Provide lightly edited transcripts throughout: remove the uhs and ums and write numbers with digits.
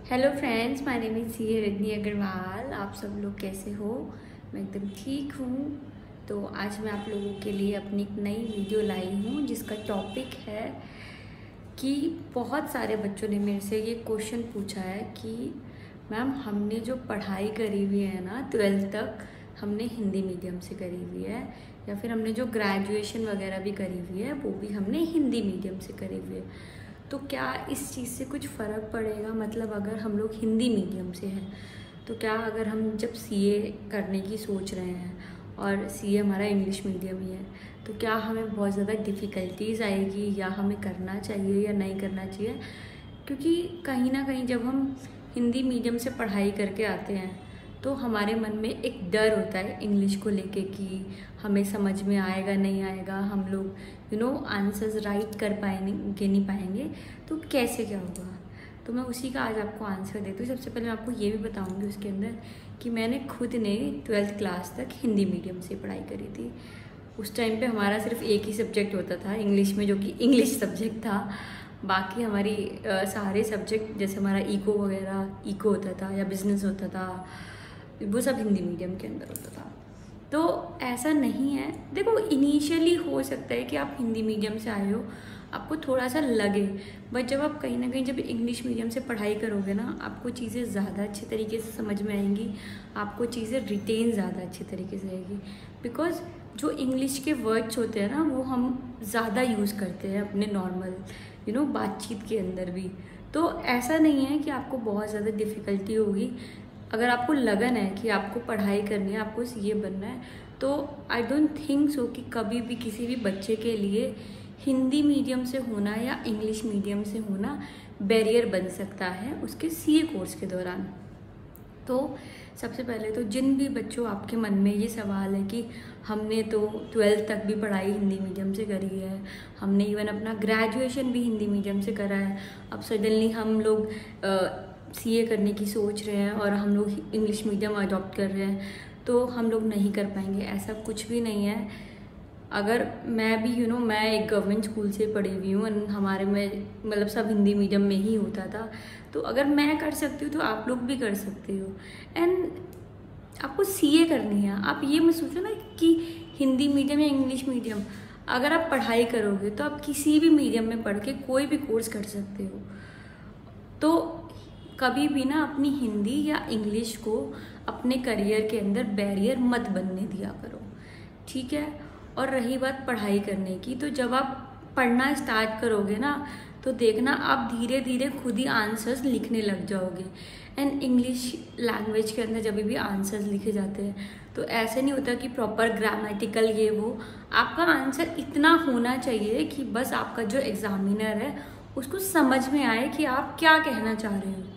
Hello friends, my name is C Rajni Agarwal. आप सब लोग कैसे हो? मैं एकदम ठीक हूँ। तो आज मैं आप लोगों के लिए अपनी एक नई वीडियो लाई हूँ जिसका टॉपिक है कि बहुत सारे बच्चों ने मेरे से ये क्वेश्चन पूछा है कि मैम हमने जो पढ़ाई करी हुई है ना 12th तक हमने हिंदी मीडियम से करी हुई है, या फिर हमने जो ग्रेजुएशन वगैरह भी करी हुई है वो भी हमने हिंदी मीडियम से करी हुई है। तो क्या इस चीज़ से कुछ फ़र्क पड़ेगा? मतलब अगर हम लोग हिंदी मीडियम से हैं तो क्या अगर हम जब सीए करने की सोच रहे हैं और सीए हमारा इंग्लिश मीडियम ही है तो क्या हमें बहुत ज़्यादा डिफ़िकल्टीज़ आएगी, या हमें करना चाहिए या नहीं करना चाहिए? क्योंकि कहीं ना कहीं जब हम हिंदी मीडियम से पढ़ाई करके आते हैं तो हमारे मन में एक डर होता है इंग्लिश को लेके कि हमें समझ में आएगा नहीं आएगा, हम लोग आंसर्स राइट कर पाएंगे नहीं पाएंगे, तो कैसे क्या होगा। तो मैं उसी का आज आपको आंसर देती हूँ। सबसे पहले मैं आपको ये भी बताऊँगी उसके अंदर कि मैंने खुद ने 12th क्लास तक हिंदी मीडियम से पढ़ाई करी थी। उस टाइम पे हमारा सिर्फ एक ही सब्जेक्ट होता था इंग्लिश में, जो कि इंग्लिश सब्जेक्ट था। बाकी हमारी सारे सब्जेक्ट, जैसे हमारा इको वगैरह इको होता था या बिजनेस होता था, वो सब हिंदी मीडियम के अंदर होता था। तो ऐसा नहीं है, देखो इनिशियली हो सकता है कि आप हिंदी मीडियम से आए हो, आपको थोड़ा सा लगे, बट जब आप कहीं ना कहीं जब इंग्लिश मीडियम से पढ़ाई करोगे ना, आपको चीज़ें ज़्यादा अच्छे तरीके से समझ में आएंगी, आपको चीज़ें रिटेन ज़्यादा अच्छे तरीके से आएगी। बिकॉज जो इंग्लिश के वर्ड्स होते हैं ना वो हम ज़्यादा यूज़ करते हैं अपने नॉर्मल बातचीत के अंदर भी। तो ऐसा नहीं है कि आपको बहुत ज़्यादा डिफ़िकल्टी होगी। अगर आपको लगन है कि आपको पढ़ाई करनी है, आपको सीए बनना है, तो आई डोंट थिंक सो कि कभी भी किसी भी बच्चे के लिए हिंदी मीडियम से होना या इंग्लिश मीडियम से होना बैरियर बन सकता है उसके सीए कोर्स के दौरान। तो सबसे पहले तो जिन भी बच्चों आपके मन में ये सवाल है कि हमने तो 12th तक भी पढ़ाई हिंदी मीडियम से करी है, हमने इवन अपना ग्रेजुएशन भी हिंदी मीडियम से करा है, अब सडनली हम लोग सीए करने की सोच रहे हैं और हम लोग इंग्लिश मीडियम अडॉप्ट कर रहे हैं तो हम लोग नहीं कर पाएंगे, ऐसा कुछ भी नहीं है। अगर मैं भी मैं एक गवर्नमेंट स्कूल से पढ़ी हुई हूँ, हमारे में मतलब सब हिंदी मीडियम में ही होता था, तो अगर मैं कर सकती हूँ तो आप लोग भी कर सकते हो। एंड आपको सीए करनी है, आप ये मत सोचो ना कि हिंदी मीडियम या इंग्लिश मीडियम। अगर आप पढ़ाई करोगे तो आप किसी भी मीडियम में पढ़ के कोई भी कोर्स कर सकते हो। तो कभी भी ना अपनी हिंदी या इंग्लिश को अपने करियर के अंदर बैरियर मत बनने दिया करो, ठीक है। और रही बात पढ़ाई करने की, तो जब आप पढ़ना स्टार्ट करोगे ना तो देखना आप धीरे धीरे खुद ही आंसर्स लिखने लग जाओगे। एंड इंग्लिश लैंग्वेज के अंदर जब भी आंसर्स लिखे जाते हैं तो ऐसे नहीं होता कि प्रॉपर ग्रामेटिकल ये वो, आपका आंसर इतना होना चाहिए कि बस आपका जो एग्जामिनर है उसको समझ में आए कि आप क्या कहना चाह रहे हो।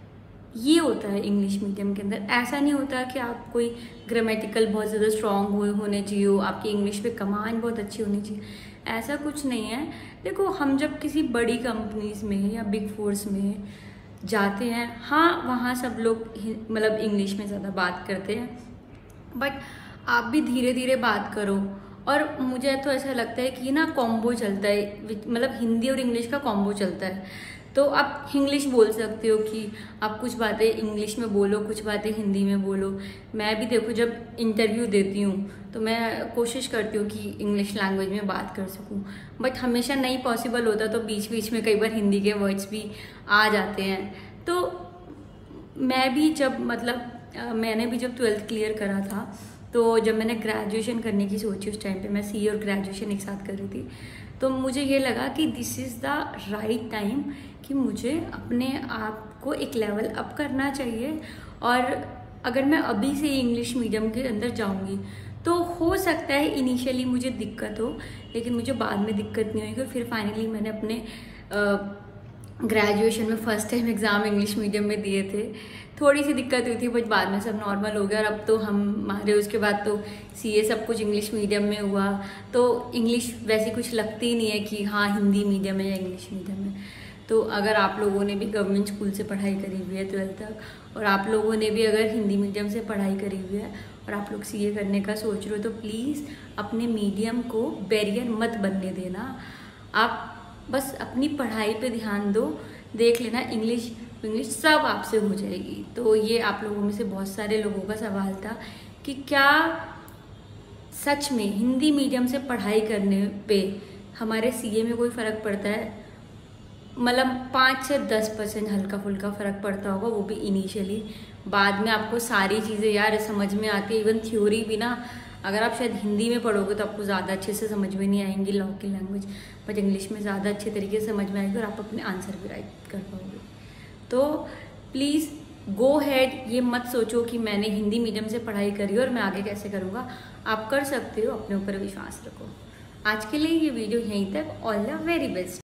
ये होता है इंग्लिश मीडियम के अंदर। ऐसा नहीं होता कि आप कोई ग्रामेटिकल बहुत ज़्यादा स्ट्रॉन्ग होने चाहिए हो, आपकी इंग्लिश पे कमांड बहुत अच्छी होनी चाहिए, ऐसा कुछ नहीं है। देखो हम जब किसी बड़ी कंपनीज में या बिग फोर्स में जाते हैं, हाँ वहाँ सब लोग मतलब इंग्लिश में ज़्यादा बात करते हैं, बट आप भी धीरे धीरे बात करो। और मुझे तो ऐसा लगता है कि ना कॉम्बो चलता है, मतलब हिंदी और इंग्लिश का कॉम्बो चलता है। तो आप इंग्लिश बोल सकते हो कि आप कुछ बातें इंग्लिश में बोलो, कुछ बातें हिंदी में बोलो। मैं भी देखो जब इंटरव्यू देती हूँ तो मैं कोशिश करती हूँ कि इंग्लिश लैंग्वेज में बात कर सकूँ, बट हमेशा नहीं पॉसिबल होता, तो बीच बीच में कई बार हिंदी के वर्ड्स भी आ जाते हैं। तो मैं भी जब मैंने भी जब 12th क्लियर करा था, तो जब मैंने ग्रेजुएशन करने की सोची उस टाइम पे मैं सीए और ग्रेजुएशन एक साथ कर रही थी, तो मुझे ये लगा कि this is the right time कि मुझे अपने आप को एक लेवल अप करना चाहिए। और अगर मैं अभी से इंग्लिश मीडियम के अंदर जाऊंगी तो हो सकता है इनिशियली मुझे दिक्कत हो, लेकिन मुझे बाद में दिक्कत नहीं होगी। और फिर फाइनली मैंने अपने ग्रेजुएशन में first time exam English medium में दिए थे। थोड़ी सी दिक्कत हुई थी बट बाद में सब नॉर्मल हो गया, और अब तो हमारे उसके बाद तो सीए सब कुछ इंग्लिश मीडियम में हुआ, तो इंग्लिश वैसी कुछ लगती ही नहीं है कि हाँ हिंदी मीडियम है या इंग्लिश मीडियम है। तो अगर आप लोगों ने भी गवर्नमेंट स्कूल से पढ़ाई करी हुई है 12th तक, और आप लोगों ने भी अगर हिंदी मीडियम से पढ़ाई करी हुई है और आप लोग सीए करने का सोच रहे हो, तो प्लीज़ अपने मीडियम को बैरियर मत बनने देना। आप बस अपनी पढ़ाई पे ध्यान दो, देख लेना इंग्लिश इंग्लिश सब आपसे हो जाएगी। तो ये आप लोगों में से बहुत सारे लोगों का सवाल था कि क्या सच में हिंदी मीडियम से पढ़ाई करने पे हमारे सीए में कोई फ़र्क पड़ता है। मतलब 5 से 10% हल्का फुल्का फ़र्क पड़ता होगा, वो भी इनिशियली। बाद में आपको सारी चीज़ें यार समझ में आती है। इवन थ्योरी भी ना, अगर आप शायद हिंदी में पढ़ोगे तो आपको ज़्यादा अच्छे से समझ में नहीं आएंगी लॉ की लैंग्वेज, बट इंग्लिश में ज़्यादा अच्छे तरीके से समझ में आएगी और आप अपने आंसर भी राइट कर पाओगे। तो प्लीज़ गो हेड, ये मत सोचो कि मैंने हिंदी मीडियम से पढ़ाई करी और मैं आगे कैसे करूँगा। आप कर सकते हो, अपने ऊपर विश्वास रखो। आज के लिए ये वीडियो यहीं तक। All the very best.